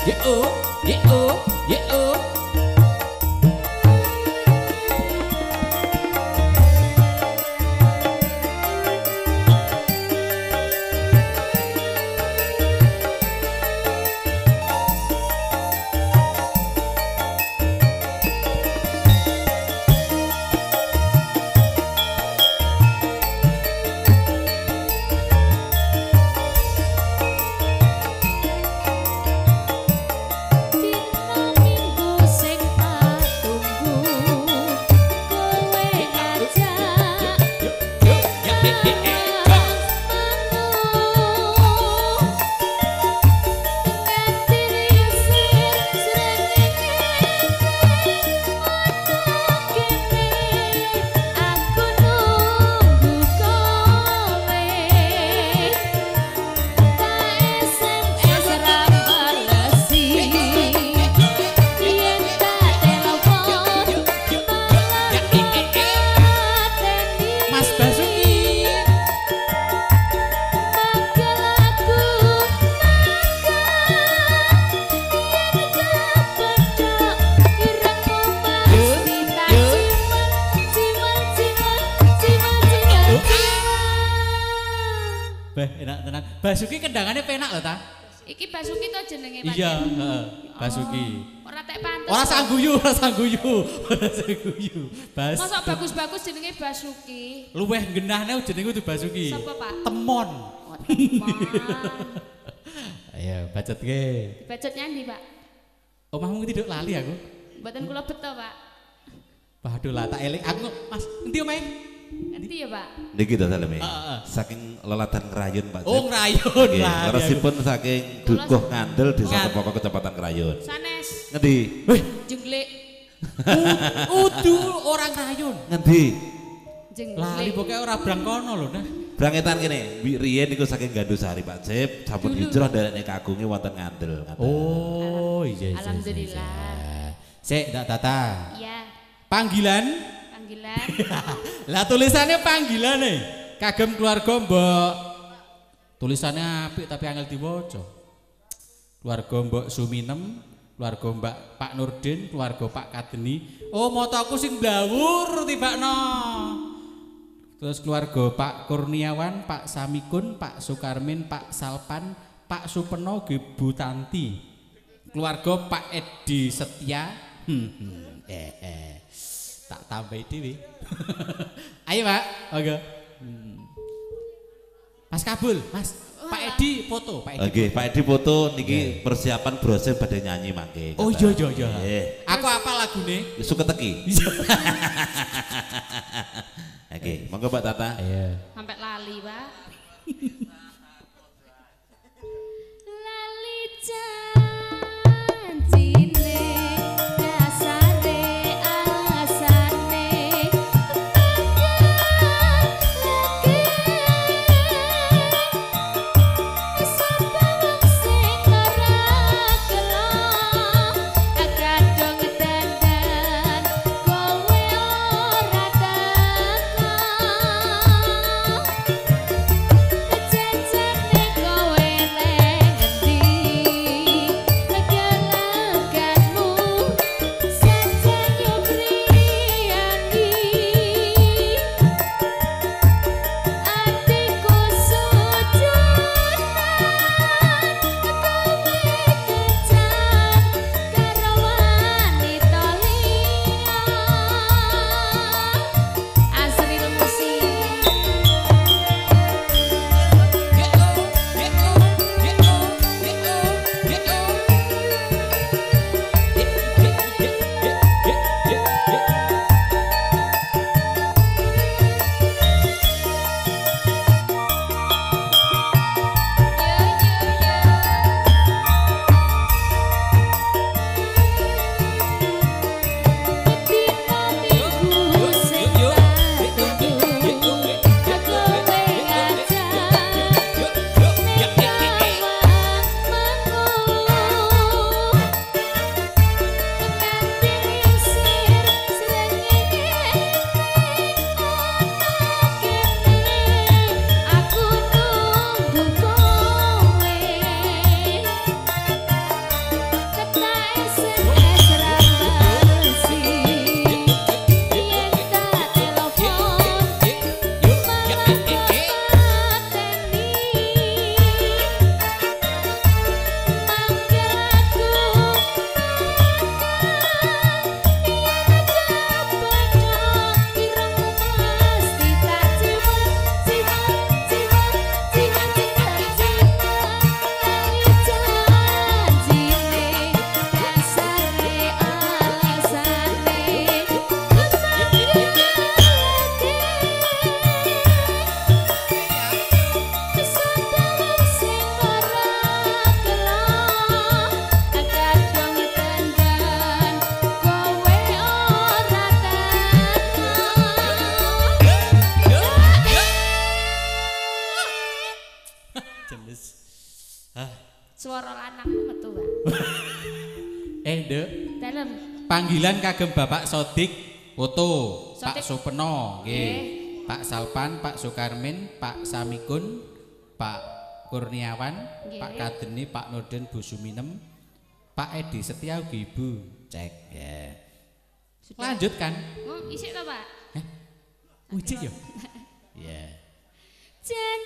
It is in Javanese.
Enak tenan. Basuki kendangannya penak lho ta? Iki Basuki to jenenge Pak. Iya, heeh. Basuki. Ora tek pantes. Ora sangguyu, ora sangguyu. Ora sangguyu. Mosok bagus-bagus jenenge Basuki. Luweh genahne jenenge kudu Basuki. Sapa, Pak? Temon. Oh, temon. Ayo, bacot ge. Bacot nyandi, Pak? Omahmu tidak lali aku. Mboten kula beto, Pak. Waduh lah tak eling aku, Mas. Endi omahe? Endi ya, Pak? Niki to saleme. Saking lelatan Krayun, Pak. Oh, Krayun lah. Resipun saking Dukuh Ngandel Desa Tepoko Kecamatan Krayun. Sanes. Ngendi? Jengglek. Udu orang Krayun. Ngendi? Jengglek. Lali pokoke ora brang kono lho, nah. Brangetan kene, riyen niku saking Gandusari Pak Cip, sampun hijrah ndereke kagunge wonten Ngandel. Oh, iya. Alhamdulillah. Sik, Dak Tata. Iya. Panggilan? Panggilan. Lah tulisannya panggilan nih. Kagem keluarga Mbok. Tulisannya apik tapi angel diwaca. Keluarga Mbok Suminem, keluarga Mbak Pak Nurdin, keluarga Pak Kadeni. Oh, motoku sing blawur tibakno. Terus keluarga Pak Kurniawan, Pak Samikun, Pak Sukarmin, Pak Salpan, Pak Supeno, Bu Tanti. Keluarga Pak Edi Setia. Tak tambahi dhewe. Ayo, Pak. Oke. Mas Kabul, Mas. Pak Edi foto, Pak Edi. Oke, Pak Edi foto niki persiapan brosur badhe nyanyi mangke. Oh iya. Aku apa lagune? Suka teki. Oke, monggo Mbak Tata. Iya. Sampai lali, Pak. Lali janjine dasare asane sapa wong sing ora kelong kadung dandan kowe ora teko Hah? Suara lanangku metu, Pak. Nduk. Dalem. Panggilan kagem Bapak Sodik foto, Pak Sodik. Supeno, nggih. Nggih. Pak Salpan, Pak Sukarmin, Pak Samikun, Pak Kurniawan, Nggih. Pak Kadeni, Pak Nurden Bu Suminem, Pak Edi Setia ugi Ibu. Cek ya. Sudah. Lanjutkan. Oh, isik to, Pak? Uji yo. Ya. Jangan